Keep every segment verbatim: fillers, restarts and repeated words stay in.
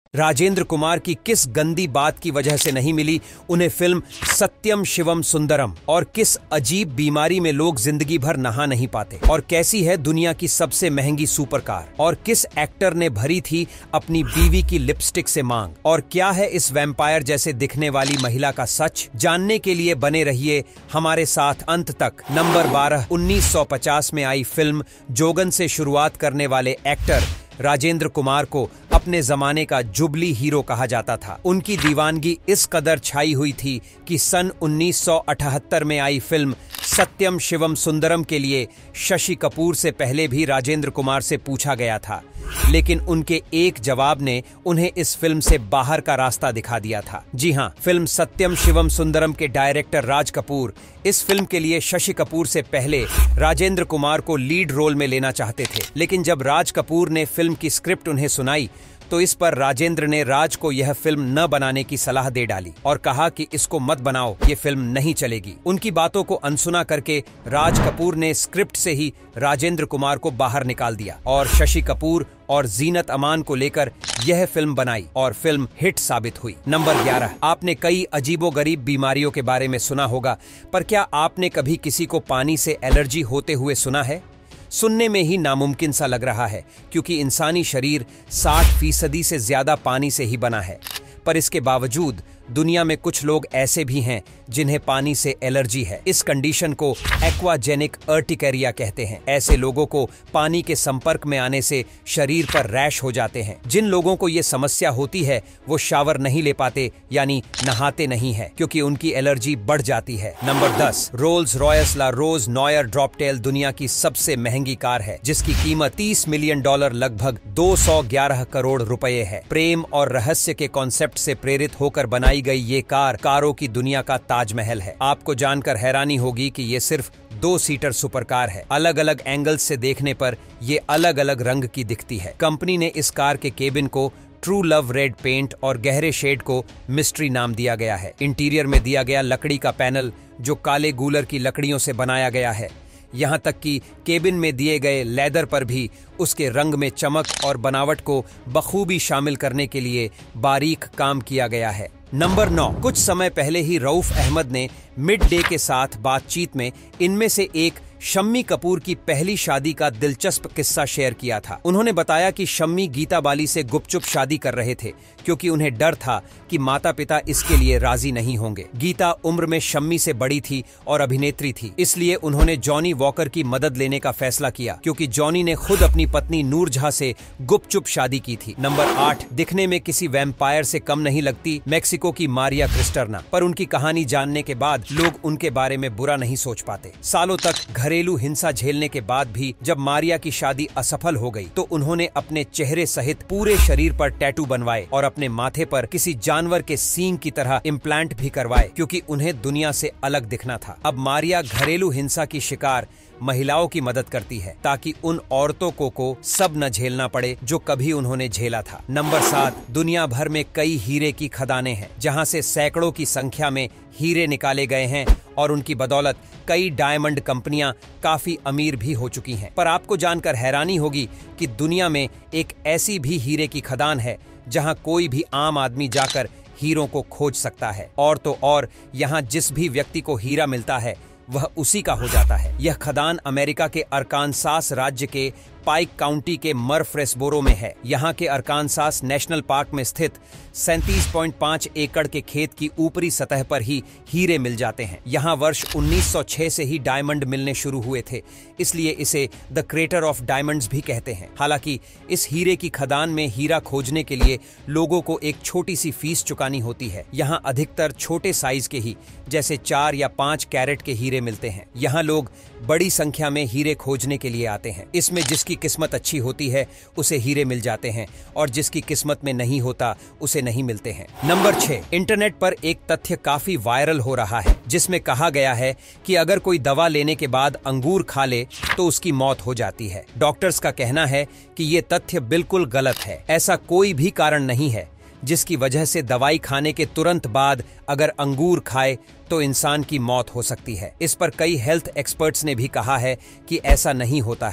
राजेंद्र कुमार की किस गंदी बात की वजह से नहीं मिली उन्हें फिल्म सत्यम शिवम सुंदरम, और किस अजीब बीमारी में लोग जिंदगी भर नहा नहीं पाते, और कैसी है दुनिया की सबसे महंगी सुपर कार, और किस एक्टर ने भरी थी अपनी बीवी की लिपस्टिक से मांग, और क्या है इस वैम्पायर जैसे दिखने वाली महिला का सच, जानने के लिए बने रहिए हमारे साथ अंत तक। नंबर बारह, उन्नीस सौ पचास में आई फिल्म जोगन से शुरुआत करने वाले एक्टर राजेंद्र कुमार को अपने जमाने का जुबली हीरो कहा जाता था। उनकी दीवानगी इस कदर छाई हुई थी कि सन उन्नीस सौ अठहत्तर में आई फिल्म सत्यम शिवम सुंदरम के लिए शशि कपूर से पहले भी राजेंद्र कुमार से पूछा गया था, लेकिन उनके एक जवाब ने उन्हें इस फिल्म से बाहर का रास्ता दिखा दिया था। जी हां, फिल्म सत्यम शिवम सुंदरम के डायरेक्टर राज कपूर इस फिल्म के लिए शशि कपूर से पहले राजेंद्र कुमार को लीड रोल में लेना चाहते थे, लेकिन जब राज कपूर ने फिल्म की स्क्रिप्ट उन्हें सुनाई तो इस पर राजेंद्र ने राज को यह फिल्म न बनाने की सलाह दे डाली और कहा कि इसको मत बनाओ, ये फिल्म नहीं चलेगी। उनकी बातों को अनसुना करके राज कपूर ने स्क्रिप्ट से ही राजेंद्र कुमार को बाहर निकाल दिया और शशि कपूर और जीनत अमान को लेकर यह फिल्म बनाई और फिल्म हिट साबित हुई। नंबर ग्यारह, आपने कई अजीबोगरीब बीमारियों के बारे में सुना होगा, पर क्या आपने कभी किसी को पानी से एलर्जी होते हुए सुना है? सुनने में ही नामुमकिन सा लग रहा है, क्योंकि इंसानी शरीर साठ फीसदी से ज्यादा पानी से ही बना है, पर इसके बावजूद दुनिया में कुछ लोग ऐसे भी हैं जिन्हें पानी से एलर्जी है। इस कंडीशन को एक्वाजेनिक अर्टिकेरिया कहते हैं। ऐसे लोगों को पानी के संपर्क में आने से शरीर पर रैश हो जाते हैं। जिन लोगों को ये समस्या होती है वो शावर नहीं ले पाते, यानी नहाते नहीं है, क्योंकि उनकी एलर्जी बढ़ जाती है। नंबर दस, Rolls Royce La Rose Noire Droptail दुनिया की सबसे महंगी कार है, जिसकी कीमत तीस मिलियन डॉलर लगभग दो सौ ग्यारह करोड़ रुपए है। प्रेम और रहस्य के कॉन्सेप्ट से प्रेरित होकर बनाई गई ये कार कारों की दुनिया का ताजमहल है। आपको जानकर हैरानी होगी कि ये सिर्फ दो सीटर सुपर कार है। अलग अलग एंगल्स से देखने पर ये अलग अलग रंग की दिखती है। कंपनी ने इस कार के केबिन को ट्रू लव रेड पेंट और गहरे शेड को मिस्ट्री नाम दिया गया है। इंटीरियर में दिया गया लकड़ी का पैनल जो काले गूलर की लकड़ियों से बनाया गया है। यहाँ तक कि केबिन में दिए गए लेदर पर भी उसके रंग में चमक और बनावट को बखूबी शामिल करने के लिए बारीक काम किया गया है। नंबर नौ, कुछ समय पहले ही रऊफ अहमद ने मिड डे के साथ बातचीत में इनमें से एक शम्मी कपूर की पहली शादी का दिलचस्प किस्सा शेयर किया था। उन्होंने बताया कि शम्मी गीता बाली से गुपचुप शादी कर रहे थे, क्योंकि उन्हें डर था कि माता पिता इसके लिए राजी नहीं होंगे। गीता उम्र में शम्मी से बड़ी थी और अभिनेत्री थी, इसलिए उन्होंने जॉनी वॉकर की मदद लेने का फैसला किया, क्योंकि जॉनी ने खुद अपनी पत्नी नूरजहां से गुपचुप शादी की थी। नंबर आठ, दिखने में किसी वैम्पायर से कम नहीं लगती मेक्सिको की मारिया क्रिस्टर्ना, पर उनकी कहानी जानने के बाद लोग उनके बारे में बुरा नहीं सोच पाते। सालों तक घरेलू हिंसा झेलने के बाद भी जब मारिया की शादी असफल हो गई तो उन्होंने अपने चेहरे सहित पूरे शरीर पर टैटू बनवाए और अपने माथे पर किसी जानवर के सींग की तरह इम्प्लांट भी करवाए, क्योंकि उन्हें दुनिया से अलग दिखना था। अब मारिया घरेलू हिंसा की शिकार महिलाओं की मदद करती है, ताकि उन औरतों को को सब न झेलना पड़े जो कभी उन्होंने झेला था। नंबर सात, दुनिया भर में कई हीरे की खदानें हैं, जहां से सैकड़ों की संख्या में हीरे निकाले गए हैं और उनकी बदौलत कई डायमंड कंपनियां काफी अमीर भी हो चुकी हैं। पर आपको जानकर हैरानी होगी कि दुनिया में एक ऐसी भी हीरे की खदान है जहां कोई भी आम आदमी जाकर हीरों को खोज सकता है, और तो और यहाँ जिस भी व्यक्ति को हीरा मिलता है वह उसी का हो जाता है। यह खदान अमेरिका के अरकानसास राज्य के पाइक काउंटी के मर्फ्रेसबोरो में है। यहाँ के अरकानसास नेशनल पार्क में स्थित सैंतीस पॉइंट पाँच एकड़ के खेत की ऊपरी सतह पर ही हीरे मिल जाते हैं। यहाँ वर्ष उन्नीस सौ छह से ही डायमंड मिलने शुरू हुए थे, इसलिए इसे द क्रेटर ऑफ डायमंड्स भी कहते हैं। हालांकि इस हीरे की खदान में हीरा खोजने के लिए लोगों को एक छोटी सी फीस चुकानी होती है। यहाँ अधिकतर छोटे साइज के ही, जैसे चार या पाँच कैरेट के हीरे मिलते हैं। यहाँ लोग बड़ी संख्या में हीरे खोजने के लिए आते हैं। इसमें जिसकी किस्मत अच्छी होती है उसे हीरे मिल जाते हैं, और जिसकी किस्मत में नहीं होता उसे नहीं मिलते हैं। नंबर छह, इंटरनेट पर एक तथ्य काफी वायरल हो रहा है, जिसमें कहा गया है कि अगर कोई दवा लेने के बाद अंगूर खा ले तो उसकी मौत हो जाती है। डॉक्टर्स का कहना है कि ये तथ्य बिल्कुल गलत है। ऐसा कोई भी कारण नहीं है जिसकी वजह से दवाई खाने के तुरंत बाद अगर अंगूर खाए तो इंसान की मौत हो सकती है। इस पर कई हेल्थ एक्सपर्ट्स ने भी कहा है कि ऐसा नहीं होता है।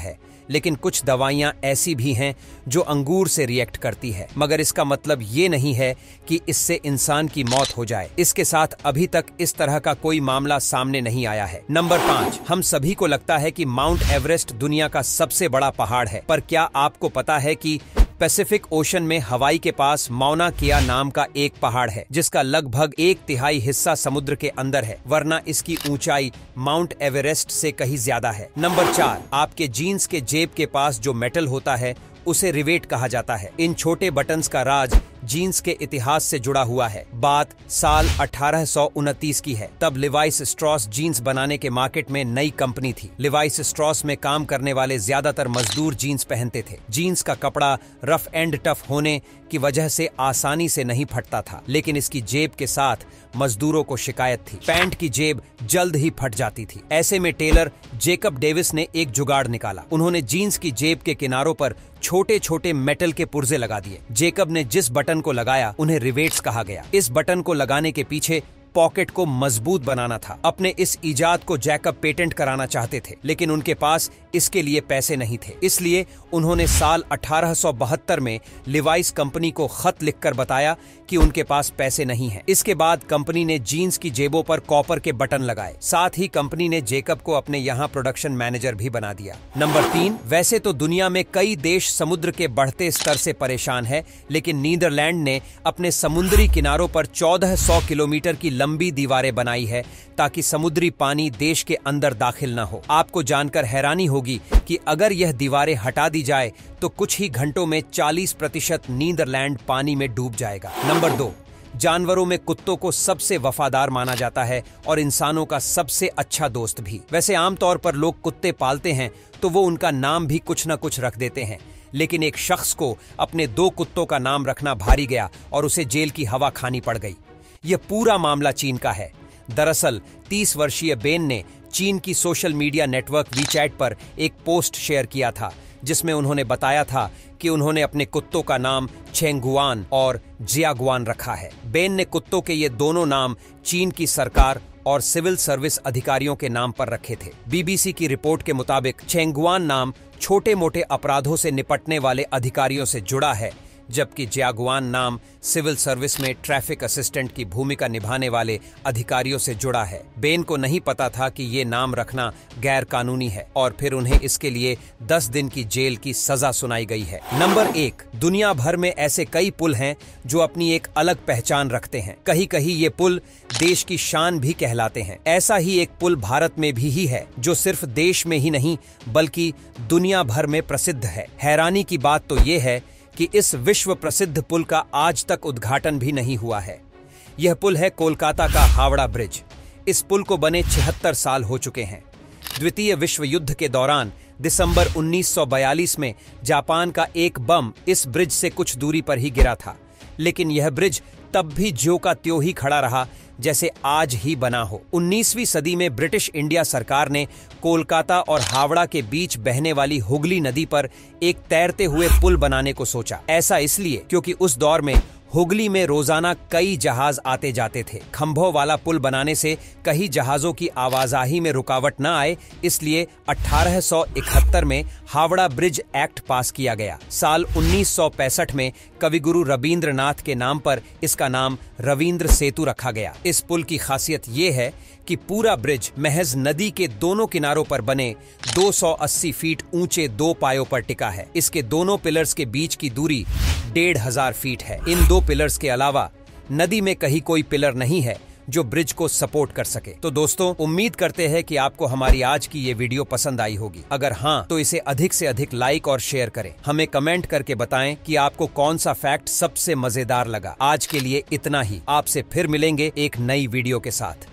लेकिन कुछ दवाइयां ऐसी भी हैं जो अंगूर से रिएक्ट करती है, मगर इसका मतलब ये नहीं है कि इससे इंसान की मौत हो जाए। इसके साथ अभी तक इस तरह का कोई मामला सामने नहीं आया है। नंबर पाँच, हम सभी को लगता है कि माउंट एवरेस्ट दुनिया का सबसे बड़ा पहाड़ है, पर क्या आपको पता है कि पैसिफिक ओशन में हवाई के पास मौना केआ नाम का एक पहाड़ है, जिसका लगभग एक तिहाई हिस्सा समुद्र के अंदर है, वरना इसकी ऊंचाई माउंट एवरेस्ट से कहीं ज्यादा है। नंबर चार, आपके जीन्स के जेब के पास जो मेटल होता है उसे रिवेट कहा जाता है। इन छोटे बटन्स का राज जीन्स के इतिहास से जुड़ा हुआ है। बात साल अठारह सौ उनतीस की है। तब लिवाइस स्ट्रॉस जीन्स बनाने के मार्केट में नई कंपनी थी। लिवाइस स्ट्रॉस में काम करने वाले ज्यादातर मजदूर जीन्स पहनते थे। जीन्स का कपड़ा रफ एंड टफ होने की वजह से आसानी से नहीं फटता था, लेकिन इसकी जेब के साथ मजदूरों को शिकायत थी, पैंट की जेब जल्द ही फट जाती थी। ऐसे में टेलर जेकब डेविस ने एक जुगाड़ निकाला। उन्होंने जीन्स की जेब के किनारों पर छोटे छोटे मेटल के पुर्जे लगा दिए। जेकब ने जिस बटन को लगाया उन्हें रिवेट्स कहा गया। इस बटन को लगाने के पीछे पॉकेट को मजबूत बनाना था। अपने इस इजाद को जैकब पेटेंट कराना चाहते थे, लेकिन उनके पास इसके लिए पैसे नहीं थे। इसलिए उन्होंने साल अठारह सौ बहत्तर में लिवाइस कंपनी को खत लिखकर बताया कि उनके पास पैसे नहीं हैं। इसके बाद कंपनी ने जीन्स की जेबों पर कॉपर के बटन लगाए। साथ ही कंपनी ने जेकब को अपने यहाँ प्रोडक्शन मैनेजर भी बना दिया। नंबर तीन, वैसे तो दुनिया में कई देश समुद्र के बढ़ते स्तर से परेशान है, लेकिन नीदरलैंड ने अपने समुद्री किनारों पर चौदह सौ किलोमीटर की लंबी दीवारें बनाई है ताकि समुद्री पानी देश के अंदर दाखिल न हो। आपको जानकर हैरानी होगी कि अगर यह दीवारें हटा दी जाए तो कुछ ही घंटों में चालीस प्रतिशत नीदरलैंड पानी में डूब जाएगा। नंबर दो, जानवरों में कुत्तों को सबसे वफादार माना जाता है और इंसानों का सबसे अच्छा दोस्त भी। वैसे आमतौर पर लोग कुत्ते पालते हैं तो वो उनका नाम भी कुछ न कुछ रख देते हैं, लेकिन एक शख्स को अपने दो कुत्तों का नाम रखना भारी गया और उसे जेल की हवा खानी पड़ गई। यह पूरा मामला चीन का है। दरअसल तीस वर्षीय बेन ने चीन की सोशल मीडिया नेटवर्क वीचैट पर एक पोस्ट शेयर किया था, जिसमें उन्होंने बताया था कि उन्होंने अपने कुत्तों का नाम चेंगुआन और जियागुआन रखा है। बेन ने कुत्तों के ये दोनों नाम चीन की सरकार और सिविल सर्विस अधिकारियों के नाम पर रखे थे। बीबीसी की रिपोर्ट के मुताबिक चेंगुआन नाम छोटे मोटे अपराधों से निपटने वाले अधिकारियों से जुड़ा है, जबकि जियागुआन नाम सिविल सर्विस में ट्रैफिक असिस्टेंट की भूमिका निभाने वाले अधिकारियों से जुड़ा है। बेन को नहीं पता था कि ये नाम रखना गैर कानूनी है और फिर उन्हें इसके लिए दस दिन की जेल की सजा सुनाई गई है। नंबर एक, दुनिया भर में ऐसे कई पुल हैं जो अपनी एक अलग पहचान रखते हैं। कहीं कहीं ये पुल देश की शान भी कहलाते हैं। ऐसा ही एक पुल भारत में भी ही है, जो सिर्फ देश में ही नहीं बल्कि दुनिया भर में प्रसिद्ध है। हैरानी की बात तो ये है कि इस विश्व प्रसिद्ध पुल का आज तक उद्घाटन भी नहीं हुआ है। यह पुल है कोलकाता का हावड़ा ब्रिज। इस पुल को बने छिहत्तर साल हो चुके हैं। द्वितीय विश्व युद्ध के दौरान दिसंबर उन्नीस सौ बयालीस में जापान का एक बम इस ब्रिज से कुछ दूरी पर ही गिरा था, लेकिन यह ब्रिज तब भी ज्यों का त्यों ही खड़ा रहा जैसे आज ही बना हो। उन्नीसवीं सदी में ब्रिटिश इंडिया सरकार ने कोलकाता और हावड़ा के बीच बहने वाली हुगली नदी पर एक तैरते हुए पुल बनाने को सोचा। ऐसा इसलिए क्योंकि उस दौर में हुगली में रोजाना कई जहाज आते जाते थे। खंभों वाला पुल बनाने से कई जहाजों की आवाजाही में रुकावट न आए, इसलिए अठारह सौ इकहत्तर में हावड़ा ब्रिज एक्ट पास किया गया। साल उन्नीस सौ पैंसठ में कविगुरु रविंद्रनाथ के नाम पर इसका नाम रविंद्र सेतु रखा गया। इस पुल की खासियत ये है कि पूरा ब्रिज महज नदी के दोनों किनारों पर बने दो सौ अस्सी फीट ऊंचे दो पायों पर टिका है। इसके दोनों पिलर्स के बीच की दूरी डेढ़ हजार फीट है। इन दो पिलर्स के अलावा नदी में कहीं कोई पिलर नहीं है जो ब्रिज को सपोर्ट कर सके। तो दोस्तों, उम्मीद करते हैं कि आपको हमारी आज की ये वीडियो पसंद आई होगी। अगर हाँ, तो इसे अधिक से अधिक लाइक और शेयर करें। हमें कमेंट करके बताएं कि आपको कौन सा फैक्ट सबसे मजेदार लगा। आज के लिए इतना ही। आपसे फिर मिलेंगे एक नई वीडियो के साथ।